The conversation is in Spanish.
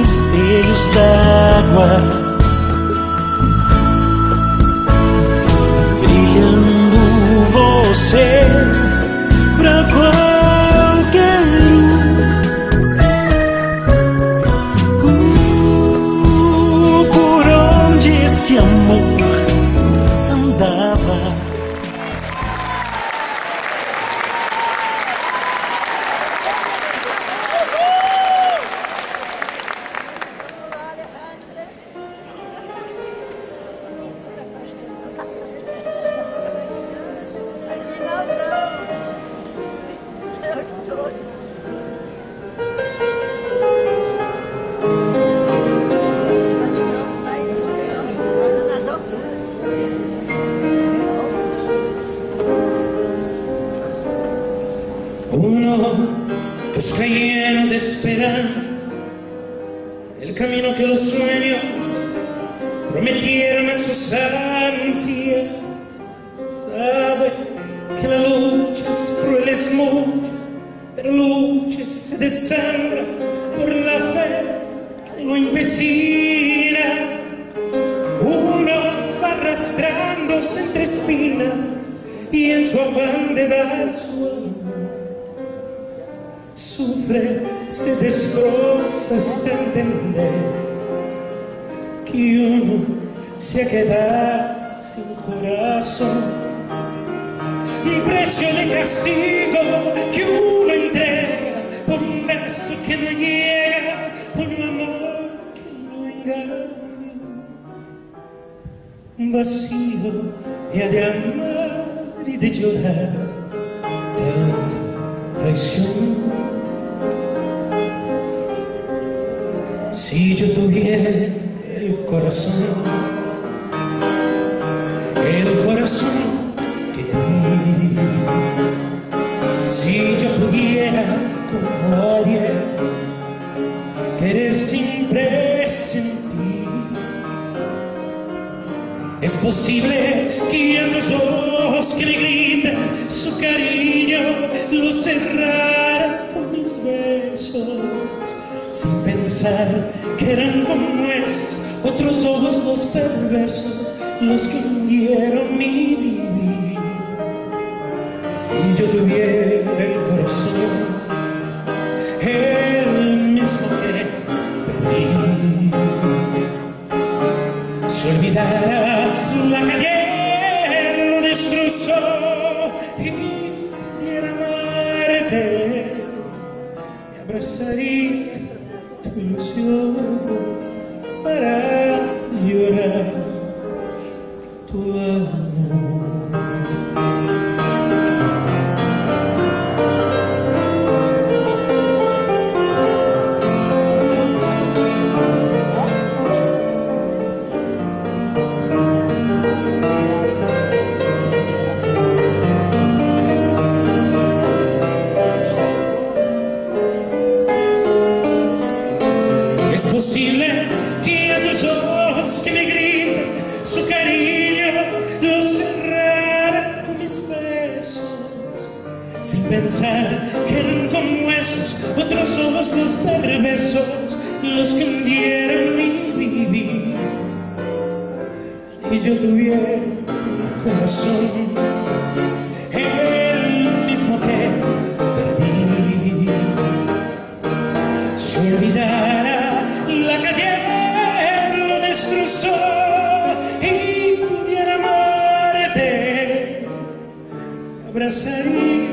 espelhos d'água, brilhando você pra qualquer por onde esse amor andava. Uno busca lleno de esperanza el camino que los sueños prometieron a sus ansias. Sabe que la lucha es cruel, es mucho, pero lucha se desangra por la fe que lo empecina. Uno va arrastrándose entre espinas y en su afán de dar su amor sufre, se destroza hasta entender que uno se ha quedado sin corazón. Un precio de castigo que uno entrega por un beso que no llega, por un amor que no engaña. Un vacío de amar y de llorar, tanta traición. Si yo tuviera el corazón que di, si yo pudiera como ayer querer sin presentir, es posible que a tus ojos que le gritan su cariño lo cerrara con mis besos, sin pensar que eran como esos otros ojos los perversos los que hundieron mi vivir. Si yo tuviera el corazón, el mismo que perdí, si olvidara la calle lo destrozó y pudiera amarte, me abrazaría tu ilusión para llorar tu amor. Es posible que a tus ojos que me gritan su cariño los cerrara con mis besos, sin pensar que eran como esos otros ojos los perversos los que hundieron mi vivir. Si yo tuviera el corazón, el mismo que perdí, si olvidara la calle lo destrozó y pudiera amarte, abrazaría